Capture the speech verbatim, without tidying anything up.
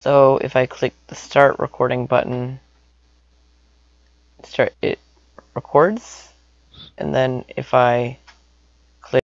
So if I click the start recording button, start it records, and then if I